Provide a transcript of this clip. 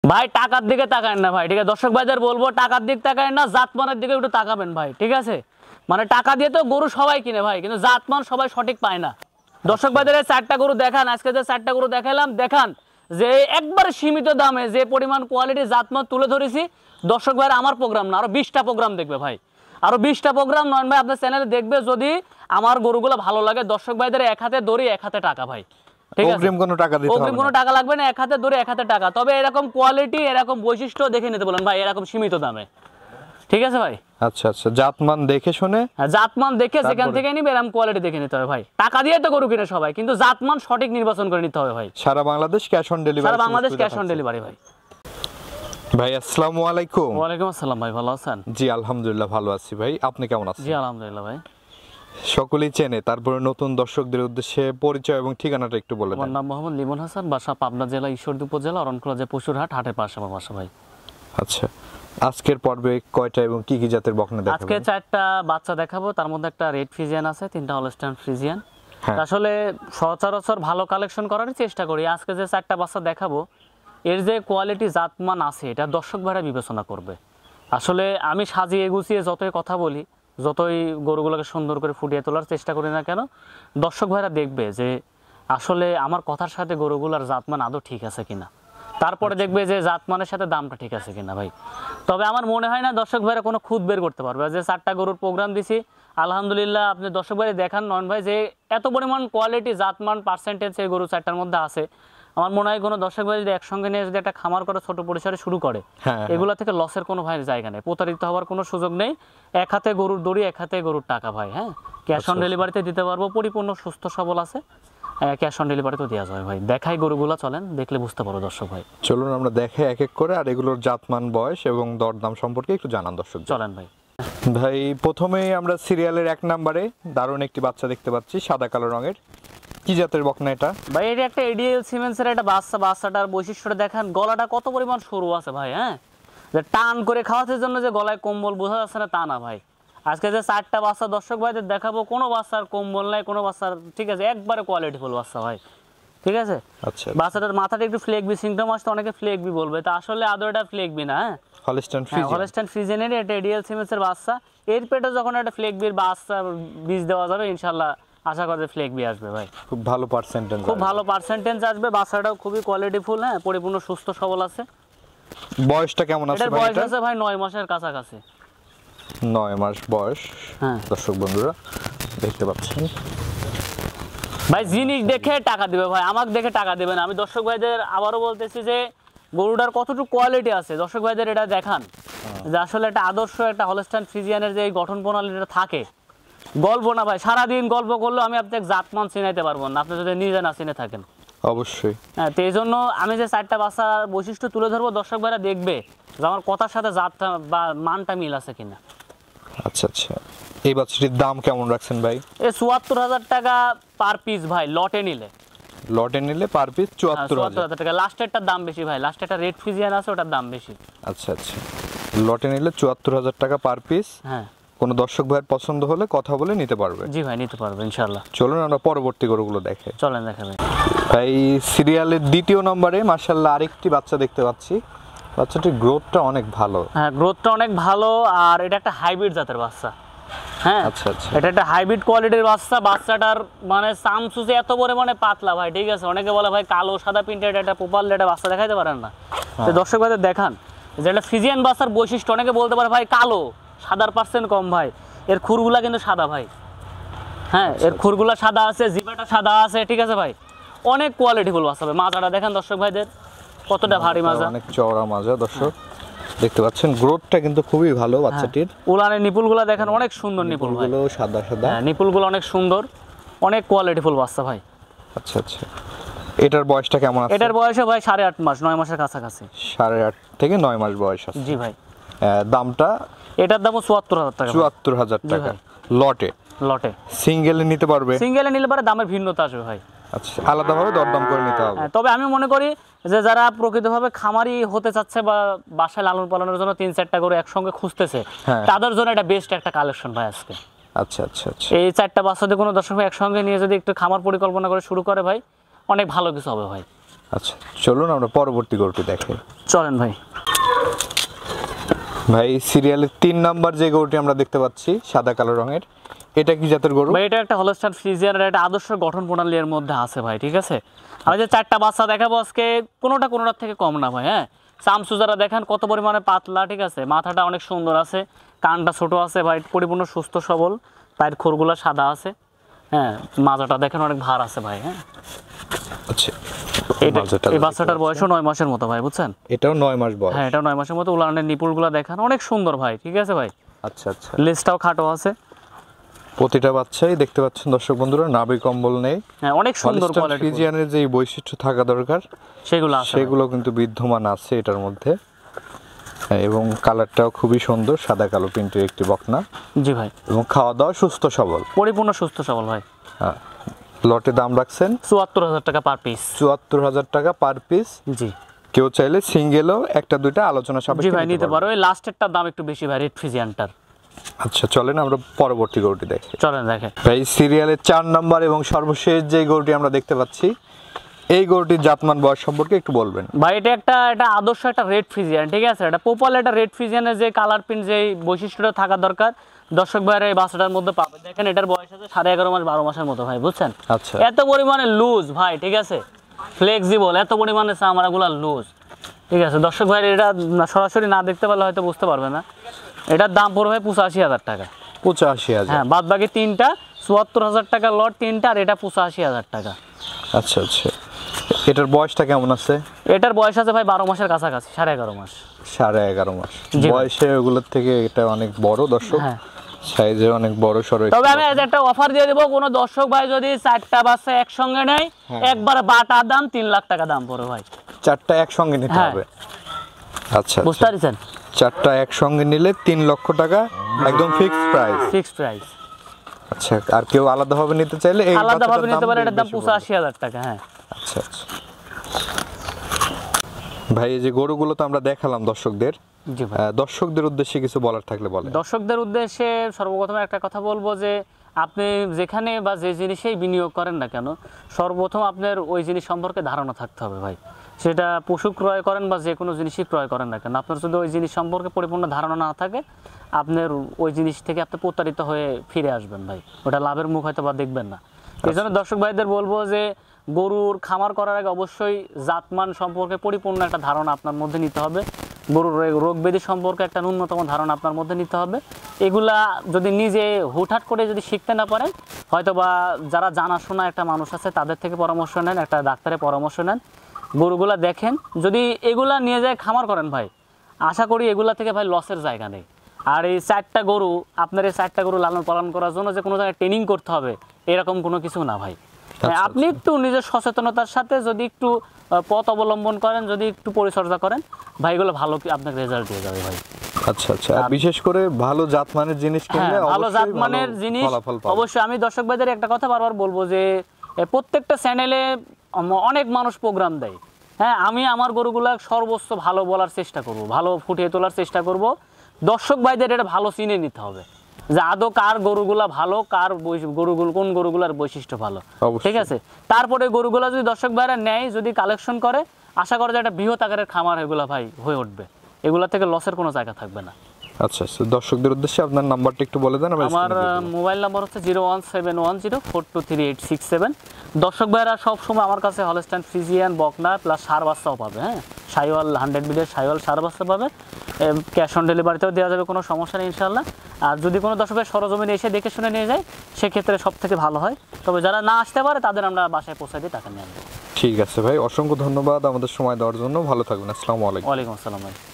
ভাই টাকার দিকে তাকায় না ভাই, ঠিক আছে? দর্শক ভাইদের বলবো টাকার দিক তাকায় না, জাতমানের দিকে একটু তাকাবেন ভাই, ঠিক আছে? মানে টাকা দিয়ে তো গরু সবাই কিনে ভাই, কিন্তু জাতমান সবাই সঠিক পায় না। দর্শক ভাইদের 4টা গরু দেখান, আজকে যে 4টা গরু দেখালাম, দেখান যে একবারে সীমিত দামে যে পরিমাণ কোয়ালিটি জাতমান তুলে ধরেছি। দর্শক ভাইরা আমার প্রোগ্রাম না, আরো 20টা প্রোগ্রাম দেখবে ভাই, আরো 20টা প্রোগ্রাম নয়ন ভাই আপনার চ্যানেলে দেখবে। যদি আমার গরুগুলো ভালো লাগে, দর্শক ভাইদের এক হাতে দড়ি এক হাতে টাকা ভাই, ঠিক আছে? অগ্রিম কোনো টাকা দিতে হবে না, অগ্রিম কোনো টাকা লাগবে না, এক হাতে দড়ি এক হাতে টাকা। তবে এরকম কোয়ালিটি এরকম বৈশিষ্ট্য দেখে নিতে বলেন ভাই, এরকম সীমিত দামে, ঠিক আছে ভাই? আচ্ছা আচ্ছা, জাতমান দেখে শুনে, জাতমান দেখে যেখান থেকে নিবে এরকম কোয়ালিটি দেখে নিতে হবে ভাই। টাকা দিয়ে তো গরু কিনে সবাই, কিন্তু জাতমান সঠিক নির্বাচন করে নিতে হবে ভাই। সারা বাংলাদেশ ক্যাশ অন ডেলিভারি, সারা বাংলাদেশ ক্যাশ অন ডেলিভারি ভাই। ভাই আসসালামু আলাইকুম। ওয়ালাইকুম আসসালাম ভাই, ভালো আছেন? জি আলহামদুলিল্লাহ ভালো আছি ভাই, আপনি কেমন আছেন? জি আলহামদুলিল্লাহ ভাই। সকলেই চেনে, তারপরে নতুন দর্শকদের উদ্দেশ্যে পরিচয় এবং ঠিকানাটা একটু বলে আমার দেন। নাম মোহাম্মদ লিমন হাসান, বাসা পাবনা জেলা ঈশ্বরদী উপজেলা অরণখোলা যে পশুরহাট, হাটের পাশে আমার বাসা ভাই। আচ্ছা, আজকের পর্বে কয়টা এবং কি কি জাতের বকনা দেখাবেন? আজকে 4টা বাচ্চা দেখাবো, তার মধ্যে একটা রেড ফ্রিজিয়ান আছে, 3টা হলস্টাইন ফ্রিজিয়ান। আসলে সচরাচর ভালো কালেকশন করার চেষ্টা করি। আজকে যে 4টা বাচ্চা দেখাবো, এর যে কোয়ালিটি জাতমান আছে এটা দর্শক ভাইরা বিবেচনা করবে। আসলে আমি সাজিয়ে গুছিয়ে যতই কথা বলি, যতই গরুগুলোকে সুন্দর করে ফুটিয়ে তোলার চেষ্টা করি না কেন, দর্শক ভাইরা দেখবে যে আসলে আমার কথার সাথে গরুগুলার জাতমান আদৌ ঠিক আছে কিনা। তারপরে দেখবে যে জাতমানের সাথে দামটা ঠিক আছে কিনা ভাই। তবে আমার মনে হয় না দর্শক ভাইরা কোনো খুঁত বের করতে পারবে। যে 4টা গরুর প্রোগ্রাম দিছি, আলহামদুলিল্লাহ আপনি দর্শক ভাই দেখান নয়ন ভাই যে এত পরিমাণ কোয়ালিটি জাতমান পার্সেন্টেজ এই গরু 4টার মধ্যে আছে। আমার মনে হয় কোনো দর্শক ভাই যদি একসঙ্গে নিয়ে যদি একটা খামার করে ছোট পরিসরে শুরু করে, এগুলা থেকে লসের কোনো ভাই জায়গা নেই, প্রতারিত হওয়ার কোনো সুযোগ নেই। এক হাতে গরুর দড়ি এক হাতে গরুর টাকা ভাই। হ্যাঁ, ক্যাশ অন ডেলিভারিতে দিতে পারবো, পরিপূর্ণ সুস্থ সবল আছে, ক্যাশ অন ডেলিভারিতে দেওয়া যায় ভাই। দেখাই গরুগুলো, চলেন দেখলে বুঝতে পারো দর্শক ভাই। চলুন আমরা দেখে এক এক করে, আর এগুলোর জাতমান, বয়স এবং দরদাম সম্পর্কে একটু জানান দর্শক। চলেন ভাই। ভাই প্রথমেই আমরা সিরিয়ালের 1 নম্বরে দারুণ একটি বাচ্চা দেখতে পাচ্ছি, সাদা কালো রঙের। কি জাতের বকনা এটা? ভাই এটা একটা এডিএল সিমেন্সের একটা বাচ্চা। বাচ্চাটার বৈশিষ্ট্যটা দেখেন, গলাটা কত পরিমাণ সরু আছে ভাই। হ্যাঁ, যে টান করে খাওয়াতে জন্য যে গলায় কম্বল বোঝা যাচ্ছে না তা না ভাই। আজকে যে 4টা বাচ্চা দর্শক ভাইদের দেখাবো, কোনো বাচ্চার কম্বল নাই, কোনো বাচ্চার, ঠিক আছে, একবারে কোয়ালিটিফুল বাচ্চা ভাই, ঠিক আছে? আচ্ছা, বাচ্চাটার মাথাটা একটু ফ্লেগবি সিমটম আসতে, অনেকে ফ্লেগবি বলবে, তা আসলে আদৌ এটা ফ্লেগবি না। হ্যাঁ, হলস্টাইন ফ্রিজিয়ান, হলস্টাইন ফ্রিজিয়ানের এটা এডিএল সিমেন্সের বাচ্চা। এর পেটে যখন একটা ফ্লেগবির বাচ্চা বীজ দেওয়া যাবে, ইনশাল্লাহ আশা করি ফ্লেগবি আসবে ভাই। খুব ভালো পার্সেন্টেজ, খুব ভালো পার্সেন্টেজ আসবে। বাচ্চাটাও খুবই কোয়ালিটিফুল, হ্যাঁ, পরিপূর্ণ সুস্থ সবল আছে। বয়সটা কেমন আছে এটার ভাই? বয়স আছে ভাই 9 মাসের কাছাকাছি। 9 মাস বয়স। হ্যাঁ দর্শক বন্ধুরা দেখতে পাচ্ছেন ভাই, জিনিস দেখে টাকা দিবে ভাই, আমাকে দেখে টাকা দিবেন। আমি দর্শক ভাইদের আবারও বলতেছি যে গরুটার কতটুকু কোয়ালিটি আছে দর্শক ভাইদের এটা দেখান, যে আসলে একটা আদর্শ একটা হলস্টাইন ফ্রিজিয়ানের যে গঠন প্রণালীটা থাকে। গল্প না ভাই, সারাদিন গল্প করলেও আমি আপনাকে জাতমান চিনাইতে পারবো না, আপনি যদি নিজে না চিনে থাকেন। অবশ্যই। হ্যাঁ, তো এই জন্য আমি যে 4টা বাচ্চার বৈশিষ্ট্য তুলে ধরবো, দর্শক ভাইরা দেখবে যে আমার কথার সাথে জাতটা বা মানটা মিল আছে কিনা। আচ্ছা আচ্ছা, এই বাচ্চাটির দাম কেমন রাখছেন ভাই? এ ৭৪,০০০ টাকা পার পিস ভাই, লটে নিলে। লটে নিলে পার পিস ৭৪,০০০ টাকা। লাস্টেরটার দাম বেশি ভাই, লাস্টে একটা রেড ফ্রিজিয়ান আছে, ওটার দাম বেশি। আচ্ছা আচ্ছা, লটে নিলে ৭৪,০০০ টাকা পার পিস। হ্যাঁ, কোনো দর্শক ভাইয়ের পছন্দ হলে কথা বলে নিতে পারবে। জি ভাই, নিতে পারবে ইনশাআল্লাহ। চলুন আমরা পরবর্তী গরুগুলো দেখে। চলেন দেখাবেন ভাই সিরিয়ালের 2য় নম্বরে মাশাআল্লাহ আরেকটি বাচ্চা দেখতে পাচ্ছি। বাচ্চাটির গ্রোথটা অনেক ভালো। হ্যাঁ, গ্রোথটা অনেক ভালো, আর এটা একটা হাইব্রিড জাতের বাচ্চা। হ্যাঁ, আচ্ছা আচ্ছা, এটা একটা হাইব্রিড কোয়ালিটির বাচ্চা। বাচ্চাটার মানে সামসুসে এত পরিমাণে পাতলা ভাই, ঠিক আছে? অনেকে বলে ভাই কালো সাদা প্রিন্টেড একটা পোপাল একটা বাচ্চা দেখাইতে পারেন না, তো দর্শক ভাইদের দেখান যে এটা ফ্রিজিয়ান বাচ্চার বৈশিষ্ট্য। অনেকে বলতে পারে ভাই কালো, সাদার পার্সেন্ট কম ভাই, এর খুরগুলা কিন্তু সাদা ভাই। হ্যাঁ, এর খুরগুলা সাদা আছে, জিবাটা সাদা আছে, ঠিক আছে ভাই? অনেক কোয়ালিটিফুল বাচ্চা ভাই। মাজাটা দেখেন দর্শক ভাইদের কতটা ভারী মাজা, অনেক চওড়া মাজা দর্শক দেখতে পাচ্ছেন। গ্রোথটা কিন্তু খুবই ভালো বাচ্চাটির। উলানের নিপুলগুলো দেখেন, অনেক সুন্দর নিপুল ভাই, সাদা সাদা। হ্যাঁ, নিপুলগুলো অনেক সুন্দর, অনেক কোয়ালিটিফুল বাচ্চা ভাই। আচ্ছা আচ্ছা, এটার বয়সটা কেমন আছে? এটার বয়সে ভাই 8.5 মাস, 9 মাসের কাছাকাছি। 8.5 থেকে 9 মাস বয়স আছে। জি ভাই। দামটা? এটার দামও ৭৪,০০০ টাকা। ৭৪,০০০ টাকা লটে। লটে সিঙ্গেলে নিতে পারবে? সিঙ্গেলে নিলে পরে দামের ভিন্নতা আসবে ভাই। আচ্ছা, আলাদাভাবে দরদাম করে নিতে হবে। তবে আমি মনে করি যে যারা প্রকৃতভাবে খামারি হতে চাচ্ছে বা বাসায় লালন পালনের জন্য 3-4টা করে একসঙ্গে খুঁজতেছে, তাদের জন্য এটা বেস্ট একটা কালেকশন ভাই আজকে। আচ্ছা আচ্ছা আচ্ছা, এই 4টা বাচ্চাদের কোনো দর্শক একসঙ্গে নিয়ে যদি একটু খামার পরিকল্পনা করে শুরু করে ভাই, অনেক ভালো কিছু হবে ভাই। আচ্ছা, চলুন আমরা পরবর্তী গরুটি দেখাই। চলেন ভাই। ভাই সিরিয়ালের 3 নাম্বার যে গরুটি আমরা দেখতে পাচ্ছি সাদা কালো রঙের, এটা কি জাতের গরু? ভাই এটা একটা হলস্টাইন ফ্রিজিয়ানের একটা আদর্শ গঠন প্রণালীর মধ্যে আছে ভাই, ঠিক আছে। আমি যে 4টা বাচ্চা দেখাবো আজকে, কোনোটার থেকে কম না ভাই। হ্যাঁ, চামচু যারা দেখেন কত পরিমাণে পাতলা, ঠিক আছে, মাথাটা অনেক সুন্দর আছে, কানটা ছোট আছে ভাই, পরিপূর্ণ সুস্থ সবল, পায়ের খোরগুলা সাদা আছে। হ্যাঁ, মাজাটা দেখেন অনেক ভার আছে ভাই। হ্যাঁ, আচ্ছা, এই বাচ্চাটার বয়সও 9 মাসের মতো ভাই, বুঝছেন। এটাও 9 মাস বয়স। হ্যাঁ, এটাও 9 মাসের মতো। উলানের নিপুলগুলা দেখেন অনেক সুন্দর ভাই, ঠিক আছে ভাই। আচ্ছা আচ্ছা, লেজটাও খাটো আছে। প্রতিটা বাচ্চাই দেখতে পাচ্ছেন দর্শক বন্ধুরা, নাভি কম্বল নেই। হ্যাঁ, অনেক সুন্দর কোয়ালিটি। ফ্রিজিয়ানের যে বৈশিষ্ট্য থাকা দরকার সেগুলো কিন্তু বিদ্যমান আছে এটার মধ্যে। এবং কালারটাও খুবই সুন্দর, সাদা কালো প্রিন্টের একটি বকনা। জি ভাই। এবং খাওয়া দাওয়া সুস্থ সবল, পরিপূর্ণ সুস্থ সবল ভাই। হ্যাঁ। লটে দাম রাখছেন ৭৪,০০০ টাকা পার পিস। ৭৪,০০০ টাকা পার পিস। জি। কেউ চাইলে সিঙ্গেলও একটা দুইটা আলোচনা সাপেক্ষে জি ভাই নিতে পারো। এই লাস্টেরটার দাম একটু বেশি ভাই, রেড ফ্রিজিয়ানটার। আচ্ছা, চলেন আমরা পরবর্তী গরুটি দেখি। চলেন দেখেন ভাই সিরিয়ালের 4 নাম্বার এবং সর্বশেষ যে গরুটি আমরা দেখতে পাচ্ছি, এই গরুটির জাতমান বয়স সম্পর্কে একটু বলবেন। ভাই এটা আদর্শ একটা রেড ফ্রিজিয়ান, ঠিক আছে। এটা পোপাল একটা রেড ফ্রিজিয়ানের যে কালার প্রিন্ট, যে বৈশিষ্ট্যটা থাকা দরকার দর্শক ভাইয়ের এই বাচ্চাটার মধ্যে পাবে। দেখেন এটার বয়স আছে 11.5 মাস 12 মাসের মতো ভাই, বুঝছেন। আচ্ছা, এত পরিমাণে লুজ ভাই, ঠিক আছে, ফ্লেক্সিবল, এত পরিমাণে চামড়াগুলা লুজ, ঠিক আছে। দর্শক ভাইয়ের এটা সরাসরি না দেখতে পারলে হয়তো বুঝতে পারবে না। এটার দাম পড়বে 85,000 টাকা। 85,000? হ্যাঁ, বাদ বাকি তিনটা ৭৪,০০০ টাকা লট তিনটা, আর এটা 85,000 টাকা। আচ্ছা আচ্ছা, এটার বয়সটা কেমন আছে? এটার বয়স আছে ভাই 12 মাসের কাছাকাছি, 11.5 মাস। 11.5 মাস বয়সে ওগুলোর থেকে এটা অনেক বড় দর্শক। হ্যাঁ, সাইজে অনেক বড় সরো। তবে আমি একটা অফার দিয়ে দেবো, কোনো দর্শক ভাই যদি 4টা বাচ্চা একসঙ্গে নেয়, একবার বাটা দাম 3 লাখ টাকা দাম পড়ে ভাই। 4টা একসঙ্গে নিতে হবে? আচ্ছা, বুঝতে পারছেন। 4টা একসঙ্গে নিলে 3 লক্ষ টাকা একদম ফিক্সড প্রাইস। Fixed price. আচ্ছা, আর কেউ আলাদাভাবে নিতে চাইলে এই আলাদাভাবে নিতে পারে, এটার দাম 85,000 টাকা। হ্যাঁ। আচ্ছা আচ্ছা ভাই, এই যে গরুগুলো তো আমরা দেখালাম দর্শকদের, জি ভাই। দর্শকদের উদ্দেশ্যে কিছু বলার থাকলে বলেন। দর্শকদের উদ্দেশ্যে সর্বপ্রথম একটা কথা বলবো যে আপনি যেখানে বা যে জিনিসেই বিনিয়োগ করেন না কেন, সর্বপ্রথম আপনার ওই জিনিস সম্পর্কে ধারণা থাকতে হবে ভাই। সেটা পশু ক্রয় করেন বা যে কোনো জিনিসই ক্রয় করেন না কেন, আপনার যদি ওই জিনিস সম্পর্কে পরিপূর্ণ ধারণা না থাকে, আপনার ওই জিনিস থেকে আপনি প্রতারিত হয়ে ফিরে আসবেন ভাই। ওটা লাভের মুখ হয়তো বা দেখবেন না। এই জন্য দর্শক ভাইদের বলবো যে গরুর খামার করার আগে অবশ্যই জাতমান সম্পর্কে পরিপূর্ণ একটা ধারণা আপনার মধ্যে নিতে হবে। গরুর রোগ ব্যাধি সম্পর্কে একটা ন্যূনতম ধারণা আপনার মধ্যে নিতে হবে। এগুলা যদি নিজে হুটহাট করে যদি শিখতে না পারেন, হয়তো বা যারা জানাশোনা একটা মানুষ আছে তাদের থেকে পরামর্শ নেন, একটা ডাক্তারের পরামর্শ নেন, গরুগুলা দেখেন। যদি এগুলা নিয়ে যায় খামার করেন ভাই, আশা করি এগুলা থেকে ভাই লসের জায়গা নেই। আর এই 4টা গরু, আপনার এই 4টা গরু লালন পালন করার জন্য যে কোনো জায়গায় ট্রেনিং করতে হবে এরকম কোনো কিছু না ভাই। আপনি একটু নিজের সচেতনতার সাথে যদি একটু পথ অবলম্বন করেন, যদি একটু পরিচর্যা করেন ভাই, এগুলো ভালো আপনাকে রেজাল্ট দিয়ে যাবে ভাই। আচ্ছা আচ্ছা, বিশেষ করে ভালো জাতমানের জিনিস কিনলে ভালো জাতমানের জিনিস অবশ্যই। আমি দর্শক ভাইদের একটা কথা বারবার বলবো যে প্রত্যেকটা চ্যানেলে অনেক মানুষ প্রোগ্রাম দেয়। হ্যাঁ, আমি আমার গরুগুলা সর্বোচ্চ ভালো বলার চেষ্টা করব, ভালো ফুটিয়ে তোলার চেষ্টা করব। দর্শক ভাইদের এটা ভালো চিনে নিতে হবে যে আদৌ কার গরুগুলা ভালো, কার কোন গরুগুলার বৈশিষ্ট্য ভালো, ঠিক আছে। তারপরে গরুগুলা যদি দর্শক ভাইরা নেয়, যদি কালেকশন করে, আশা করা যায় একটা বৃহৎ আকারের খামার এগুলা ভাই হয়ে উঠবে। এগুলা থেকে লসের কোনো জায়গা থাকবে না। আচ্ছা আচ্ছা, দর্শকদের উদ্দেশ্যে আপনার নাম্বারটা একটু বলে দেন। আমার মোবাইল নাম্বার হচ্ছে 01710423867। দর্শক ভাইরা সবসময় আমার কাছে হলস্টাইন ফ্রিজিয়ান বকনা প্লাস সার বাচ্চাও পাবে। হ্যাঁ, সাইওয়াল 100 বিডের সাইওয়াল সার বাচ্চা পাবে। ক্যাশ অন ডেলিভারিতেও দেওয়া যাবে, কোনো সমস্যা নেই ইনশাল্লাহ। আর যদি কোনো দর্শকের সরজমিনে এসে দেখে শুনে নিয়ে যায়, সেক্ষেত্রে সব থেকে ভালো হয়। তবে যারা না আসতে পারে তাদের আমরা বাসায় পৌঁছে দিয়ে টাকা নিয়ে আসবো। ঠিক আছে ভাই, অসংখ্য ধন্যবাদ আমাদের সময় দেওয়ার জন্য। ভালো থাকবেন। আসসালামু আলাইকুম। ওয়ালাইকুম আসসালাম ভাই।